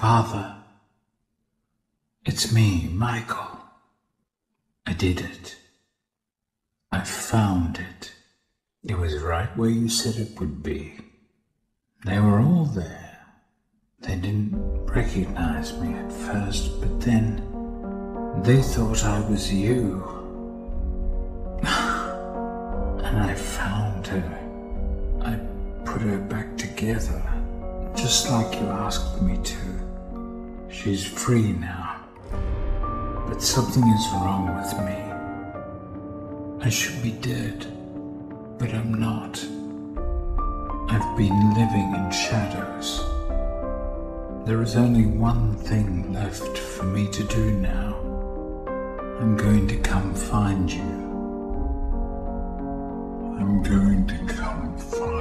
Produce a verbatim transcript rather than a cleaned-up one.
Father, it's me, Michael. I did it. I found it. It was right where you said it would be. They were all there. They didn't recognize me at first, but then they thought I was you. And I found her. I put her back together, just like you asked me to. She's free now. But something is wrong with me. I should be dead, but I'm not. I've been living in shadows. There is only one thing left for me to do now. I'm going to come find you. I'm going to come find you.